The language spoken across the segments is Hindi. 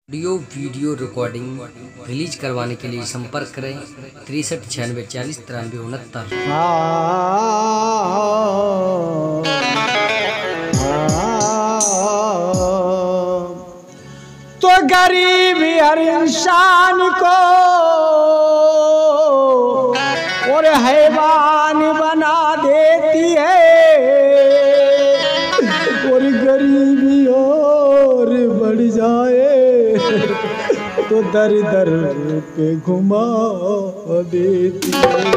ऑडियो वीडियो रिकॉर्डिंग रिलीज करवाने के लिए संपर्क करें 63 96 40 93 69। तो गरीब हर इंसान को और हैवान बना देती है, और गरीबी और बढ़ जाए तो दर दर पे घुमा देती है।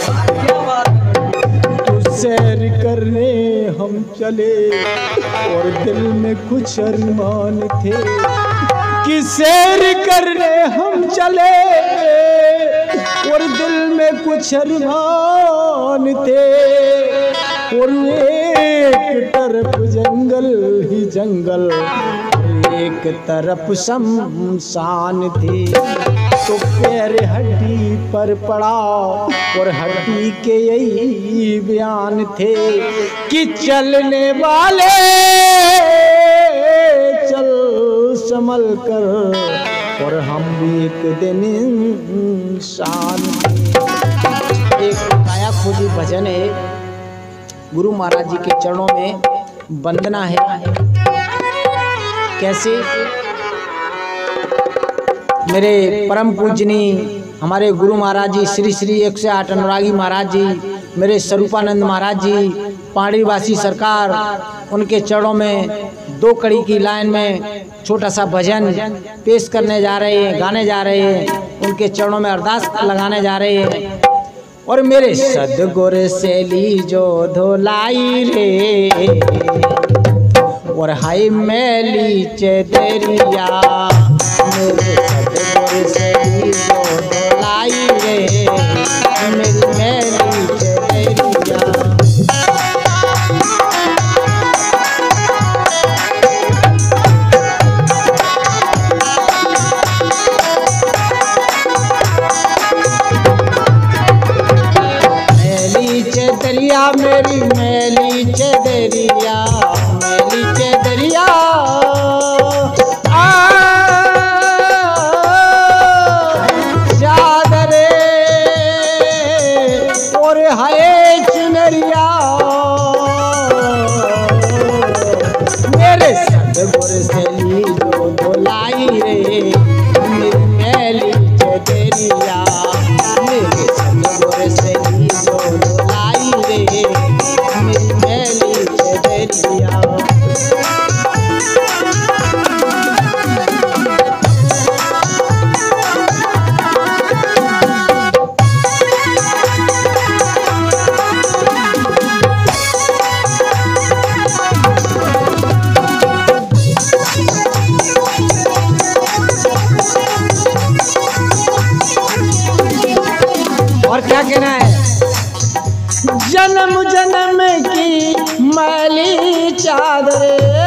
तो सैर करने हम चले और दिल में कुछ अरमान थे कि सैर करने हम चले और दिल में कुछ अरमान थे, और एक तरफ जंगल ही जंगल एक तरफ शमशान थी। तो पैर हड्डी पर पड़ा और हड्डी के यही बयान थे कि चलने वाले चल संभल कर, और हम भी एक दिन इंसान थे। एक काया खोजी भजन है, गुरु महाराज जी के चरणों में वंदना है। कैसे? मेरे परम पूजनी हमारे गुरु महाराज जी श्री श्री 108 अनुरागी महाराज जी, मेरे स्वरूपानंद महाराज जी, पांडीवासी सरकार, उनके चरणों में दो कड़ी की लाइन में छोटा सा भजन पेश करने जा रहे हैं, गाने जा रहे हैं, उनके चरणों में अरदास लगाने जा रहे हैं। और मेरे सदगुर से ली जो धोलाई रे, और हाय मैली चदरिया, मेरे सदगुर से ली जो धोलाई रे, मेरी मैली चदरिया। मैली चदरिया मेरी मैली चदरिया, मैली चदरिया चादरे और हाय चुनरिया, मेरे सदगुर से ली जो धोलाई रे, मेरी मैली चदरिया, मेरे सदगुर से ली जो धोलाई रे, मेरी मैली चदरिया। और क्या कहना है? जन्म जन्म की मैली चादर,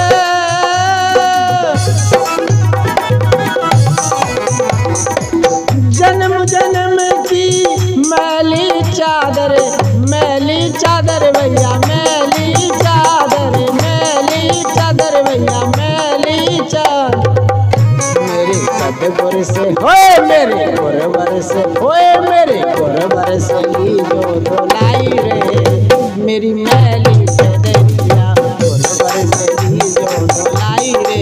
जन्म जन्म की मैली चादर, मैली चादर भैया मैली चादर, मैली चादर भैया मैली चादर। मेरे सदगुर से होए मेरे गुरवर से होए मेरे गुरवर से ली जो धोलाई रे, मेरी मैली चदरिया, गुरवर से ली जो धोलाई रे।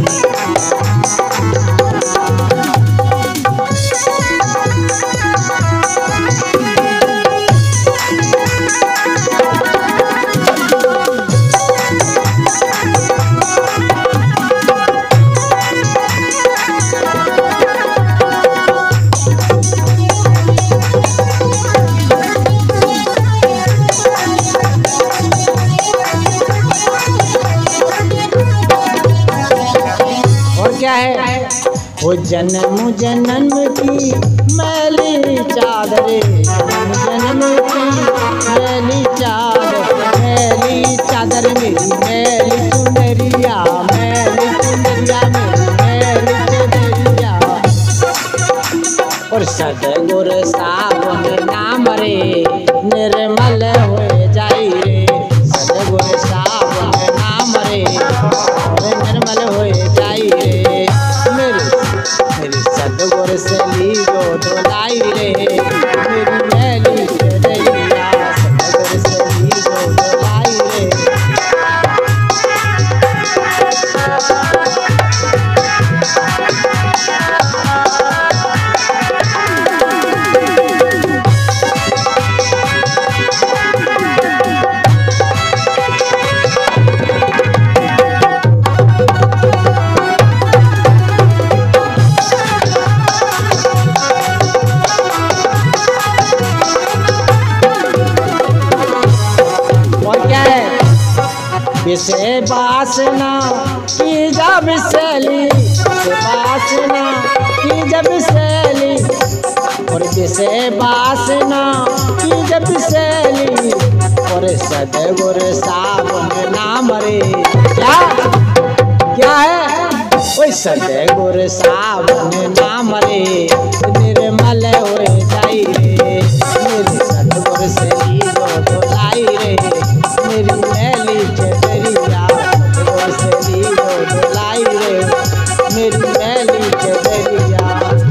क्या है? वो जन्म जन्म की मैली चादर, जन्म की मैली चादर, मैली चादर मेरी मैली चुनरिया, मैली चुनरिया मेरी मैली चुनरिया। और सदगुर सावन नाम रे निर्मल हो जाई रे, सदगुर सावन नाम रे निर्मल हो जाई रे, मेरे सतगुर से लीजो धुलाई रे, मेरी मैली चदरिया सतगुर से लीजो धुलाई रे। विषय वासना की जब सैली, वासना की जब सैली, और विषय वासना की जब सैली, और सतगुर सावन नाम रे। क्या है ओए सतगुर सावन नाम रे, निर्मल हो जाई रे, मेरे सतगुर से लीजो धुलाई रे, मेरी मैली चदरिया सतगुर से लीजो धुलाई रे, मेरी मैली चदरिया।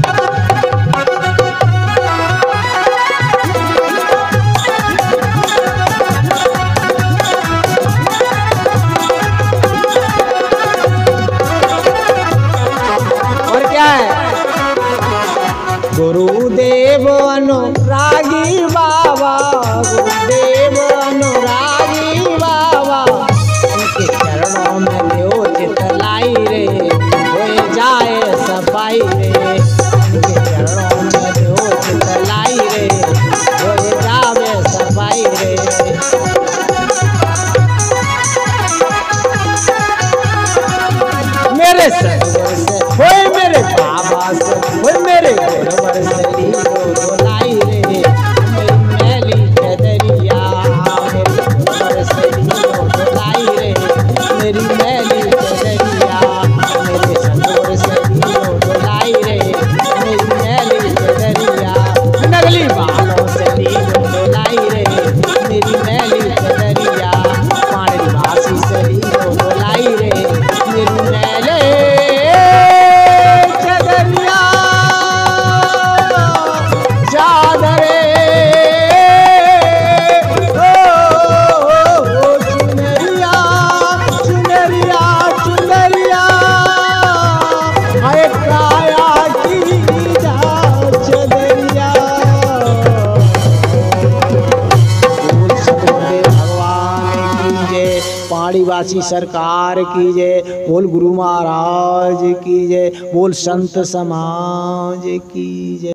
और क्या है गुरुदेव अनुरागी बाबा, गुरुदेव अनुरागी बाबा, उनके चरणों में देव चितलाई रे, हो जाए सफाई रे, उनके चरणों में देव चितलाई रे, हो जाए सफाई रे। मेरे सतगुर से होए, मेरे बाबा से होए, मेरे गुरुवर से लीजो धुलाई रे, मेरी मैली चदरिया, मेरे गुरुवर से लीजो धुलाई रे, मेरी मैली चदरिया, मेरे सतगुर से लीजो धुलाई रे, मेरी मैली चदरिया, नगली बालों से लीजो धुलाई रे, मेरी मैली चदरिया, पानी वासी से लीजो धुलाई रे, मेरी मैली चदरिया चादरे। ओ चुनरिया चुनरिया चुनरिया, हाय काया की चदरिया। बोल सतगुरुदेव भगवान की जय, पहाड़ीवासी सरकार की जय, बोल गुरु महाराज की जय, बोल संत समाज की जय।